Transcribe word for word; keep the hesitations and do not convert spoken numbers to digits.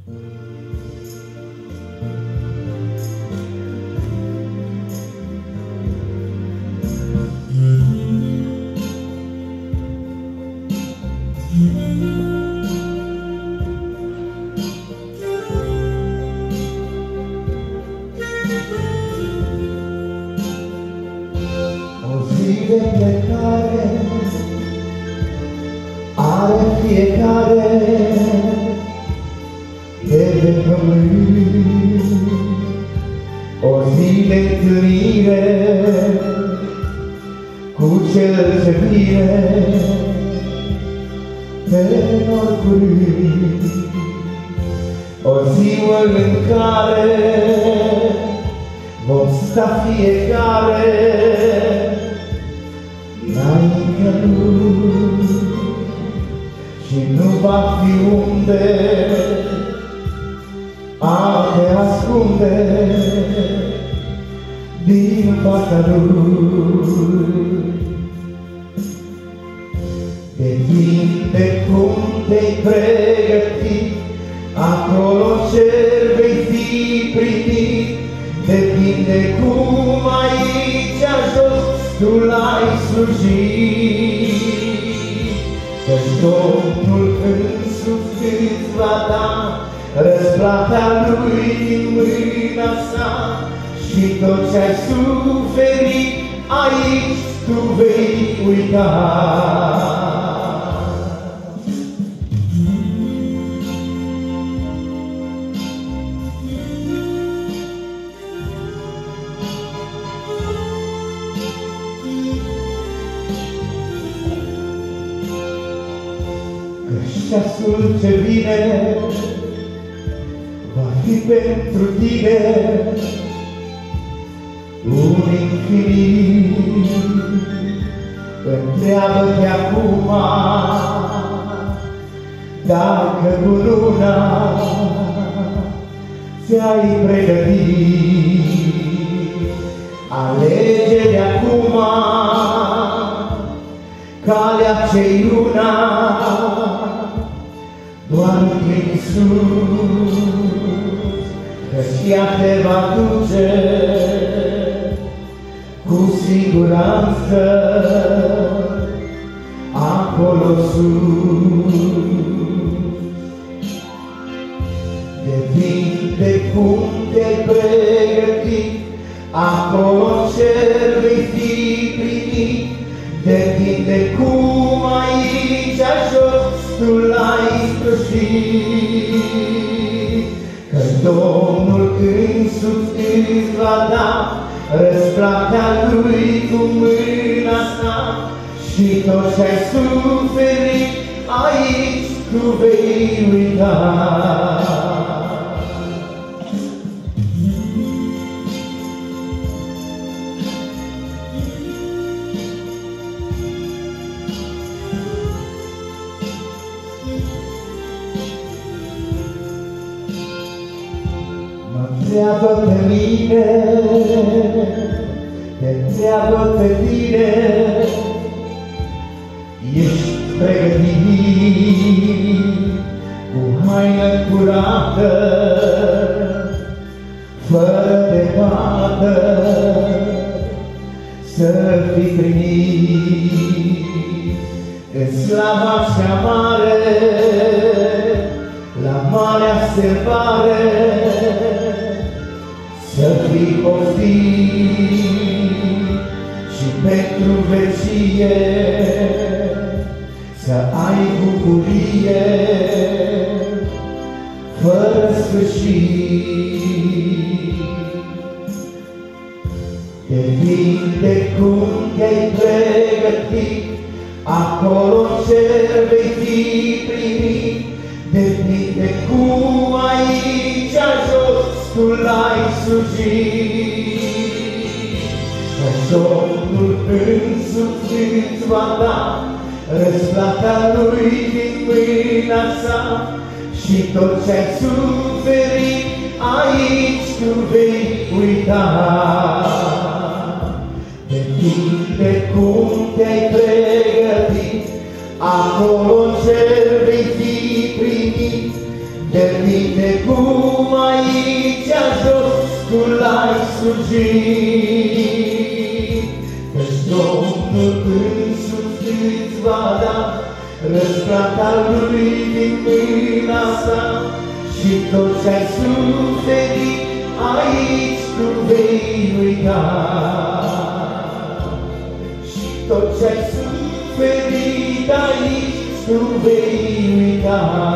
De plecare are fiecare de pe pământ, o zi de întâlnire cu cel ce vine pe nor curând, o ziua în care vom sta fiecare înaintea lui și nu va fi unde a te ascunde din fața lui. Depinde cum te-ai pregătit, acolo ce vei fi primit. Depinde cum aici jos tu l-ai slujit, căci Domnul însuși îți va da răsplata Lui din mâna sa și tot ce-ai suferit aici tu vei uita. Ceasul ce vine va fi pentru tine un infinit. Întreabă-te acum dacă cu luna ți-ai pregătit. Alege de acum calea ce-i luna, doar prin Iisus, că-și ea te va duce cu siguranță acolo sus. Depinde cum te-ai pregătit, acolo cer vei fi primit. Depinde cum aici jos tu l-ai slujit, că Domnul însuși îți va da răsplata Lui cu mâna sa și tot ce-ai suferit aici tu vei uita. Te-întreabă pe mine, te-întreabă pe tine, ești pregătit cu haină curată, fără de pată, să fii primit în slava cea mare, la marea servare. Să fii poftit și pentru vecie, să ai bucurie fără sfârșit. Depinde cum te-ai pregătit, acolo cer vei fi primit. Depinde cum aici jos tu l-ai slujit, că Domnul însuși îți va da răsplata Lui din mâna sa și tot ce-ai suferit aici tu vei uita. Depinde cum te-ai pregătit, acolo cer vei fi primit. de tine cum aici jos tu l-ai slujit. Căci Domnul însuși îți va da răsplata lui din mâna sa și tot ce-ai suferit aici tu vei uita. Și tot ce-ai suferit aici tu vei uita.